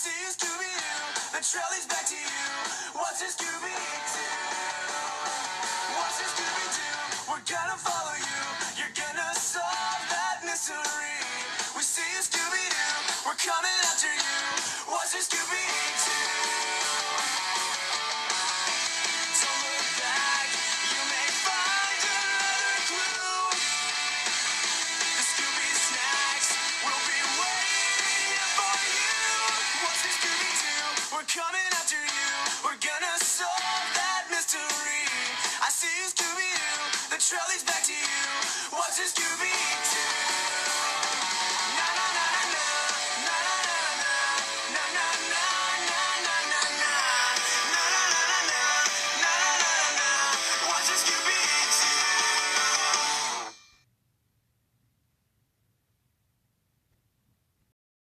see you, Scooby-Doo. The trail leads back to you. What's a Scooby-Doo? What's a Scooby-Doo? We're gonna follow you. You're gonna solve that mystery. We see you, Scooby-Doo. We're coming after you. What's a Scooby-Doo? Don't look back. You may find another clue. The Scooby snacks will be waiting for you. What's a Scooby-Doo? We're coming after you. We're gonna solve that mystery. I see you, Scooby-Doo. The trail leads back to you. What's a Scooby-Doo?